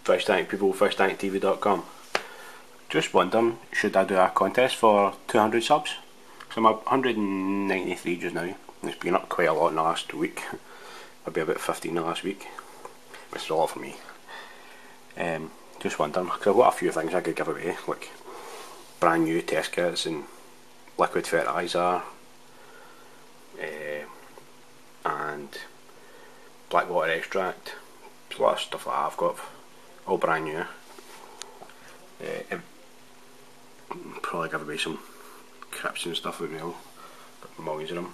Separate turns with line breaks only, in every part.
Fish Tank people, fishtanktv.com. Just wondering, should I do a contest for 200 subs? So I'm at 193 just now. It's been up quite a lot in the last week. Maybe about 15 in the last week, which is a lot for me. Just wondering, because I've got a few things I could give away, like brand new test kits and liquid fertiliser, and black water extract. There's a lot of stuff that I've got, all brand new. Probably give away some crips and stuff as well, but millions of them.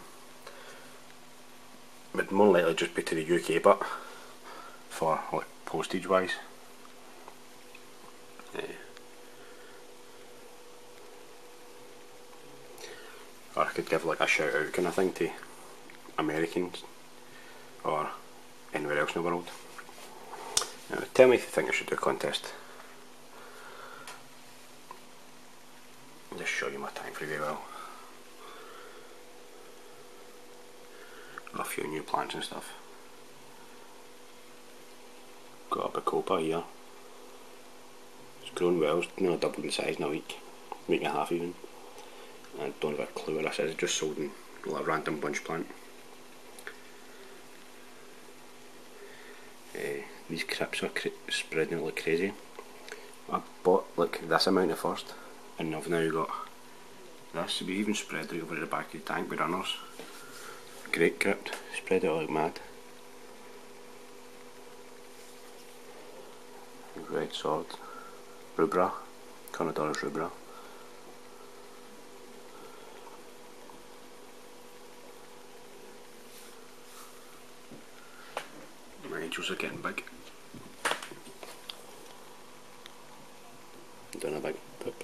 Would more likely just be to the UK, but for like postage wise. Or I could give like a shout out kind of thing to Americans or anywhere else in the world. Tell me if you think I should do a contest. I'll just show you my tank very well. Got a few new plants and stuff. Got a Bacopa here. It's grown well, it's nearly doubled in size in a week and a half even. I don't have a clue what this is, it's just sold in like a random bunch plant. These crips are spreading out like crazy. I bought like this amount at first, and I've now got this to be even spread right over the back of the tank with runners. Great crypt, spread out like mad. Red sword, rubra, Conodorus rubra. My angels are getting big. Doing a big poop.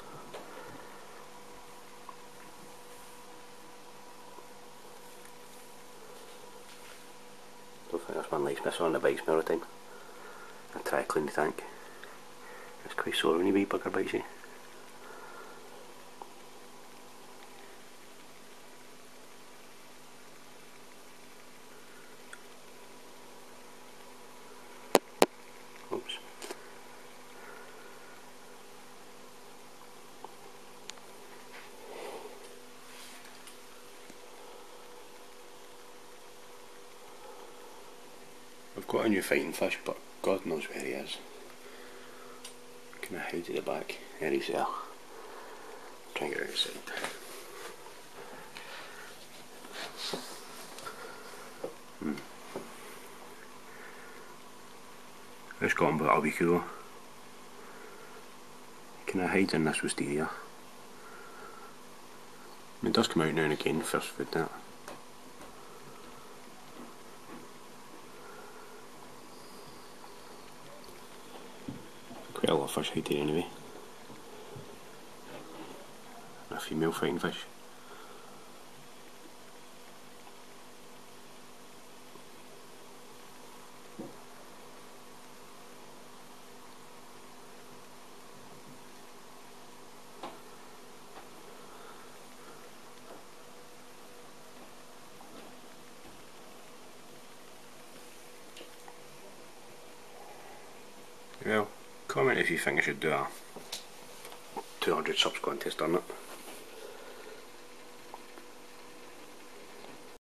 Don't think that's one likes missing on the bike smell all the time. I try to clean the tank. It's quite sore when you wee bugger bites you. Oops. I've got a new fighting fish, but God knows where he is. Can I hide at the back? There he's there. Try and get outside. It's gone about a week ago. Can I hide in this wisteria? It does come out now and again, first food that. Quite a lot of fish hide here anyway. A female fighting fish. Well, comment if you think I should do a 200 subs contest on it.